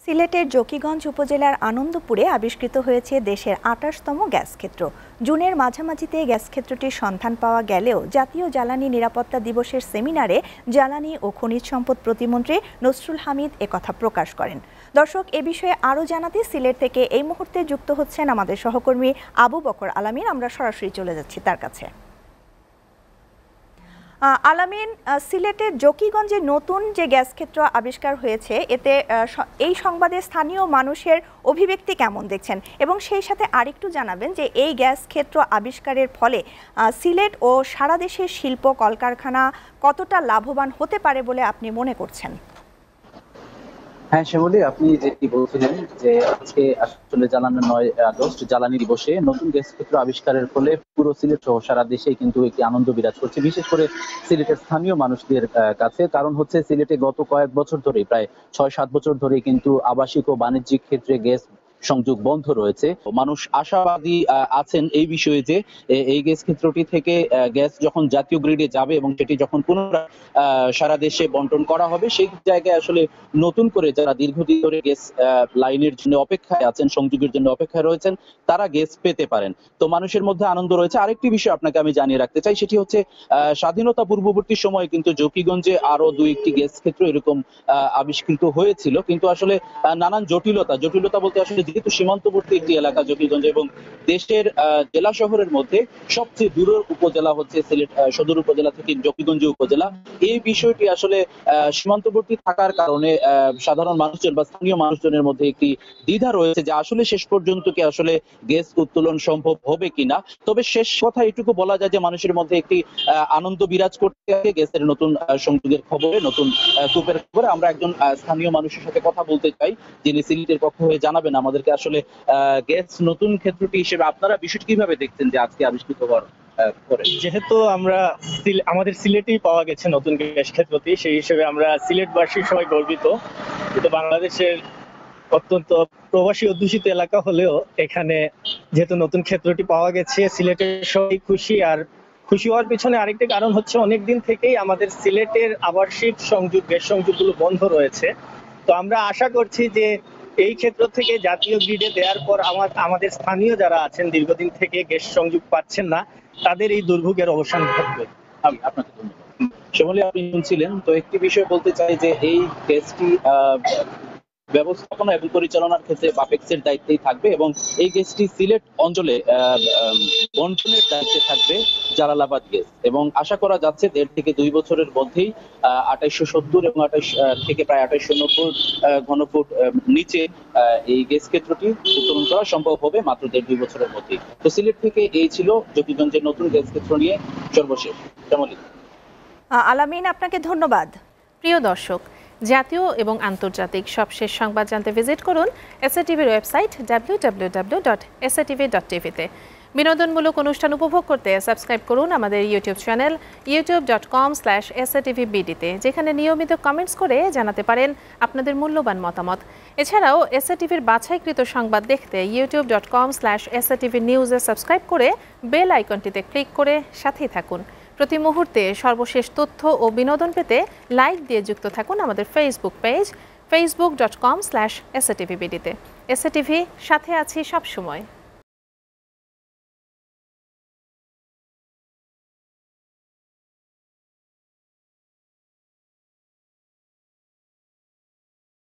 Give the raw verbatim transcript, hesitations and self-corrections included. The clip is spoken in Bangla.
সিলেটের জকিগঞ্জ উপজেলার আনন্দপুরে আবিষ্কৃত হয়েছে দেশের আটাশতম গ্যাস ক্ষেত্র। জুনের মাঝামাঝিতে গ্যাস ক্ষেত্রটির সন্ধান পাওয়া গেলেও জাতীয় জ্বালানি নিরাপত্তা দিবসের সেমিনারে জ্বালানি ও খনিজ সম্পদ প্রতিমন্ত্রী নসরুল হামিদ একথা প্রকাশ করেন। দর্শক, এ বিষয়ে আরও জানাতে সিলেট থেকে এই মুহূর্তে যুক্ত হচ্ছেন আমাদের সহকর্মী আবু বকর আলামিন। আমরা সরাসরি চলে যাচ্ছি তার কাছে। আলামিন, সিলেটের জকিগঞ্জে নতুন যে গ্যাস ক্ষেত্র আবিষ্কার হয়েছে, এতে এই সংবাদে স্থানীয় মানুষের অভিব্যক্তি কেমন দেখছেন, এবং সেই সাথে আরেকটু জানাবেন যে এই গ্যাস ক্ষেত্র আবিষ্কারের ফলে সিলেট ও সারা দেশের শিল্প কলকারখানা কতটা লাভবান হতে পারে বলে আপনি মনে করছেন? হ্যাঁ শ্যামলী, আপনি যেটি বলছিলেন যে আজকে আসলে জ্বালানি নয় আগস্ট জ্বালানি দিবসে নতুন গ্যাস ক্ষেত্র আবিষ্কারের ফলে পুরো সিলেট সহ সারা দেশে কিন্তু একটি আনন্দ বিরাজ করছে, বিশেষ করে সিলেটের স্থানীয় মানুষদের কাছে। কারণ হচ্ছে সিলেটে গত কয়েক বছর ধরে, প্রায় ছয় সাত বছর ধরে কিন্তু আবাসিক ও বাণিজ্যিক ক্ষেত্রে গ্যাস সংযোগ বন্ধ রয়েছে। মানুষ আশাবাদী আছেন এই বিষয়ে যে এই গ্যাস ক্ষেত্রটি থেকে গ্যাস যখন জাতীয় গ্রিডে যাবে এবং সেটি যখন পুনরায় সারা দেশে বন্টন করা হবে, সেই জায়গায় আসলে নতুন করে যারা দীর্ঘদিন ধরে গ্যাস লাইনের জন্য অপেক্ষায় আছেন, সংযোগের জন্য অপেক্ষায় রয়েছেন, তারা গ্যাস পেতে পারেন। তো মানুষের মধ্যে আনন্দ রয়েছে। আরেকটি বিষয় আপনাকে আমি জানিয়ে রাখতে চাই, সেটি হচ্ছে স্বাধীনতা পূর্ববর্তী সময়ে কিন্তু জকিগঞ্জে আরো দুই একটি গ্যাস ক্ষেত্র এরকম আবিষ্কৃত হয়েছিল, কিন্তু আসলে নানান জটিলতা জটিলতা বলতে আসলে যেহেতু সীমান্তবর্তী একটি এলাকা জকিগঞ্জ এবং দেশের জেলা শহরের মধ্যে সবচেয়ে দূরের উপজেলা হচ্ছে সিলেট সদর উপজেলা থেকে জকিগঞ্জ উপজেলা, এই বিষয়টি আসলে সীমান্তবর্তী থাকার কারণে সাধারণ মানুষজন বা স্থানীয় মানুষজনের মধ্যে একটি দ্বিধা রয়েছে যে আসলে শেষ পর্যন্ত কি আসলে গ্যাস উত্তোলন সম্ভব হবে কিনা। তবে শেষ কথা এটুকু বলা যায় যে মানুষের মধ্যে একটি আনন্দ বিরাজ করতে থাকে গ্যাসের নতুন সংযোগের খবরে, নতুন কূপের খবরে। আমরা একজন স্থানীয় মানুষের সাথে কথা বলতে চাই, যিনি সিলেটের পক্ষ হয়ে জানাবেন আমাদেরকে আসলে গ্যাস নতুন ক্ষেত্রটি হিসেবে আপনারা বিষয়টি কিভাবে দেখছেন যে আজকে আবিষ্কৃত হওয়ার পরে। যেহেতু আমরা আমাদের সিলেটেই পাওয়া গেছে নতুন গ্যাস ক্ষেত্রটি, সেই হিসেবে আমরা সিলেটবাসীর সবাই গর্বিত। কিন্তু বাংলাদেশের অত্যন্ত প্রবাসী অধ্যুষিত এলাকা হলেও এখানে যেহেতু নতুন ক্ষেত্রটি পাওয়া গেছে, সিলেটের সবাই খুশি। আর খুশি হওয়ার পিছনে আরেকটি কারণ হচ্ছে অনেকদিন থেকেই আমাদের সিলেটের আবাসিক সংযোগ গ্যাস সংযোগগুলো বন্ধ রয়েছে। তো আমরা আশা করছি যে এই ক্ষেত্র থেকে জাতীয় গ্রিডে দেওয়ার পর আমার আমাদের স্থানীয় যারা আছেন দীর্ঘদিন থেকে গ্যাস সংযোগ পাচ্ছেন না, তাদের এই দুর্ভোগের অবসান ঘটবে। আপনাকে ধন্যবাদ। শ্যামলী, আপনি শুনছিলেন। তো একটি বিষয় বলতে চাই যে এই গ্যাসটি ব্যবস্থাপনা এবং পরিচালনার ক্ষেত্রে বাপেক্সের দায়িত্বেই থাকবে এবং এই গ্যাসটি সিলেট অঞ্চলে বন্টনের দায়িত্বে থাকবে জালালাবাদ গ্যাস, এবং আশা করা যাচ্ছে দেড় থেকে দুই বছরের মধ্যেই আঠাইশশো সত্তর এবং আঠাইশ থেকে প্রায় আঠাইশশো নব্বই ঘনফুট নিচে এই গ্যাস ক্ষেত্রটি উত্তোলন করা সম্ভব হবে মাত্র দেড় দুই বছরের মধ্যেই। তো সিলেট থেকে এই ছিল জকিগঞ্জের নতুন গ্যাস ক্ষেত্র নিয়ে সর্বশেষ। শ্যামলী। আলামিন, আপনাকে ধন্যবাদ। প্রিয় দর্শক, জাতীয় এবং আন্তর্জাতিক সবশেষ সংবাদ জানতে ভিজিট করুন এসএটিভির website W W W dot S A T V dot TV তে। বিনোদনমূলক অনুষ্ঠান উপভোগ করতে সাবস্ক্রাইব করুন আমাদের YouTube channel YouTube dot com slash S A T V B D তে, যেখানে নিয়মিত কমেন্টস করে জানাতে পারেন আপনাদের মূল্যবান মতামত। এছাড়াও এসএটিভির বাছাইকৃত সংবাদ দেখতে YouTube dot com slash S A T V নিউজে সাবস্ক্রাইব করে বেল আইকনটিতে ক্লিক করে সাথেই থাকুন। প্রতি মুহূর্তে সর্বশেষ তথ্য ও বিনোদন পেতে লাইক দিয়ে যুক্ত থাকুন আমাদের Facebook page Facebook dot com slash S A T V B D তে। এস এ টি ভি, সাথে আছি সবসময়।